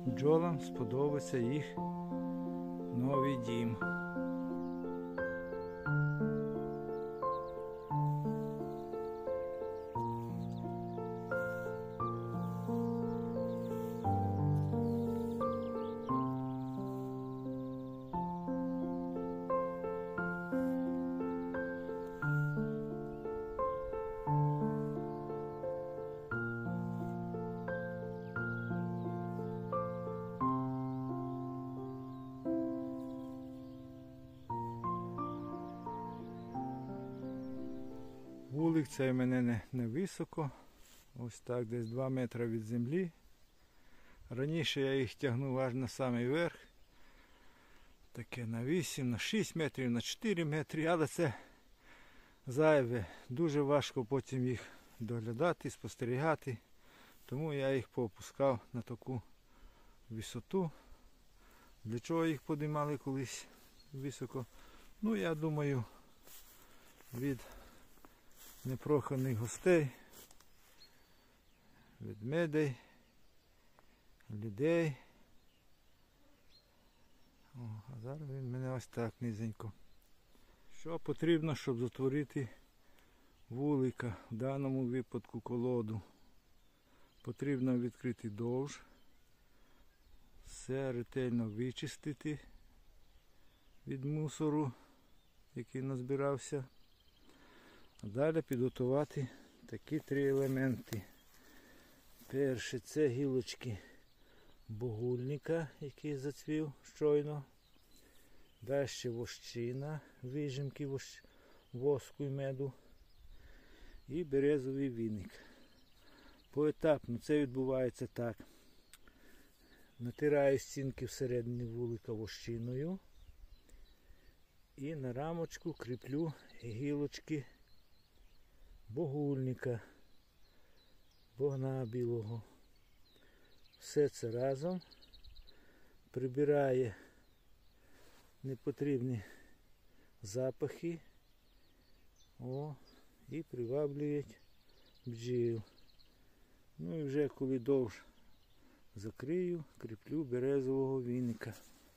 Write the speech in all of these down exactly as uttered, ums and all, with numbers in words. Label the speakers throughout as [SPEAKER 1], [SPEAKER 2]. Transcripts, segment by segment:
[SPEAKER 1] бджолам сподобається їх новий дім. Вулик цей в мене не, не високо, ось так десь два метри від землі. Раніше я їх тягнув аж на самий верх, таке на вісім, на шість метрів, на чотири метри, але це зайве. Дуже важко потім їх доглядати, спостерігати, тому я їх поопускав на таку висоту. Для чого їх підіймали колись високо? Ну, я думаю, від непроханих гостей, ведмедей, людей. О, а зараз він мене ось так низенько. Що потрібно, щоб затворити вулика, в даному випадку колоду? Потрібно відкрити довж, все ретельно вичистити від мусору, який назбирався. А далі підготувати такі три елементи. Перше – це гілочки богульника, який зацвів щойно. Далі вощина, вижимки воску і меду. І березовий віник. Поетапно це відбувається так. Натираю стінки всередині вулика вощиною. І на рамочку кріплю гілочки богульника, богна білого. Все це разом прибирає непотрібні запахи, о, і приваблюють бджіл. Ну і вже коли довж закрию, кріплю березового віника.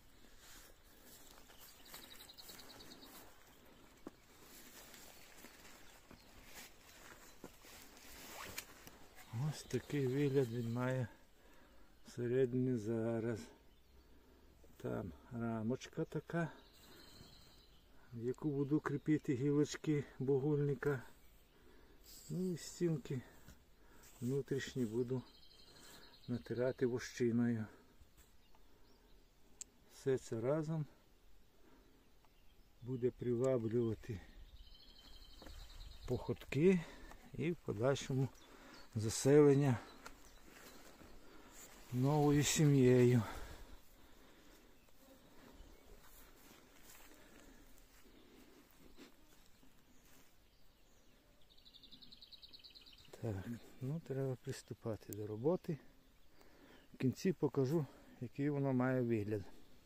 [SPEAKER 1] Ось такий вигляд він має всередині зараз. Там рамочка така, в яку буду кріпити гілочки богульника. Ну і стінки внутрішні буду натирати вощиною. Все це разом буде приваблювати походки і в подальшому заселення новою сім'єю. Так, ну треба приступати до роботи. В кінці покажу, який воно має вигляд.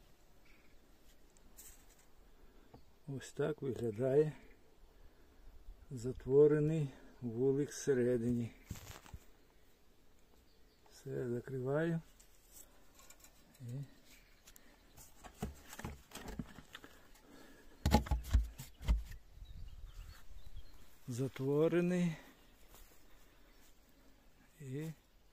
[SPEAKER 1] Ось так виглядає затворений вулик всередині. Все, закриваю. І затворений. І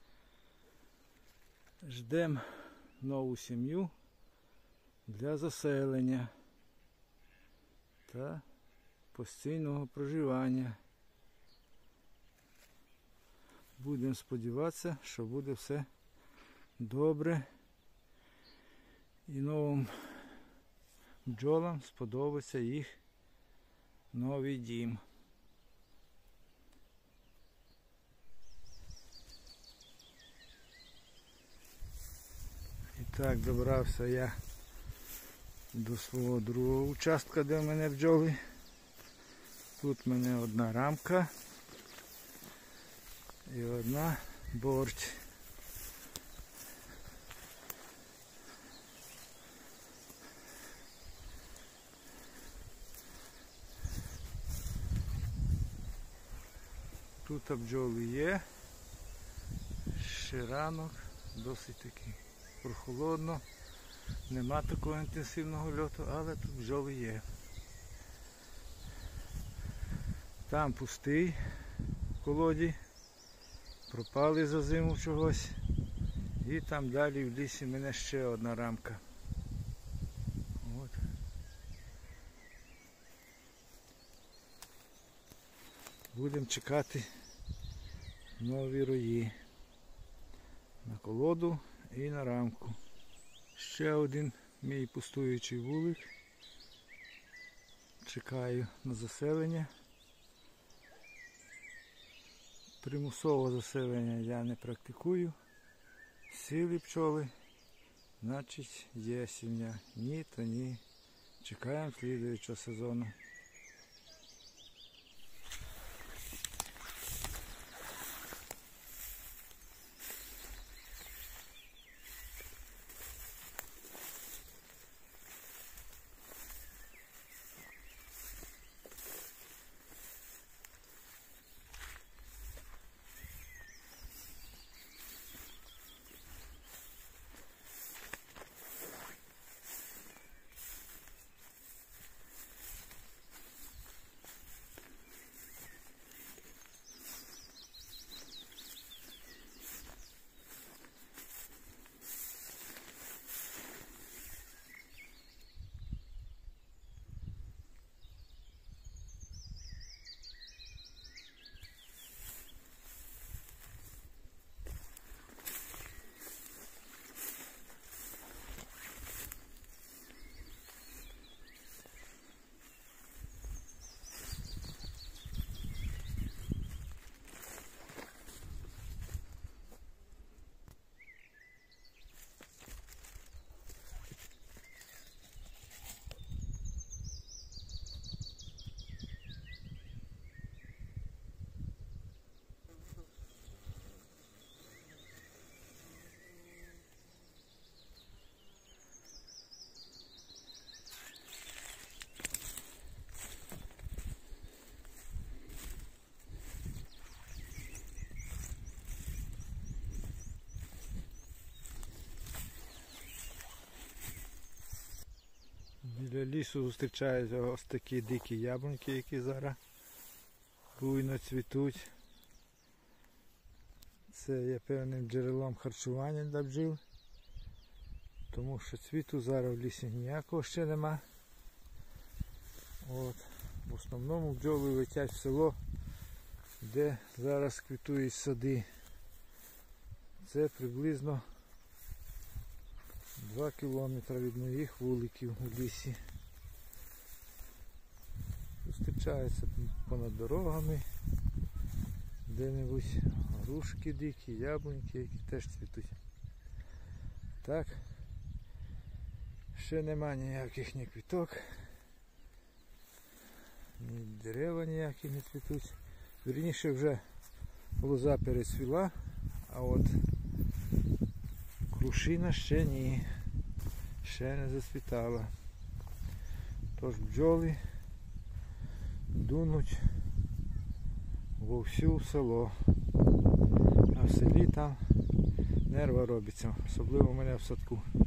[SPEAKER 1] ждемо нову сім'ю для заселення та постійного проживання. Будемо сподіватися, що буде все добре і новим бджолам сподобається їх новий дім. І так, добрався я до свого другого участка, де в мене бджоли. Тут в мене одна рамка і одна борч. Тут бджоли є, ще ранок, досить такий прохолодно. Нема такого інтенсивного льоту, але тут бджоли є. Там пустий в колоді. Пропали за зиму чогось. І там далі в лісі в мене ще одна рамка. От. Будемо чекати нові рої. На колоду і на рамку. Ще один мій пустуючий вулик. Чекаю на заселення. Примусове заселення я не практикую. Сіли пчоли, значить є сім'я. Ні, то ні. Чекаємо слідуючого сезону. Біля лісу зустрічаються ось такі дикі яблуньки, які зараз буйно цвітуть. Це є певним джерелом харчування для бджіл, тому що цвіту зараз в лісі ніякого ще нема. От. В основному бджоли летять в село, де зараз квітують сади. Це приблизно два кілометри від моїх вуликів у лісі. Зустрічаються понад дорогами, де-небудь грушки дикі, яблуньки, які теж цвітуть. Так, ще нема ніяких ні квіток, ні дерева ніякі не цвітуть. Вірніше вже лоза перецвіла, а от крушина ще ні, ще не зацвітала. Тож бджоли дунуть вовсю в село. А в селі там нерва робиться, особливо у мене в садку.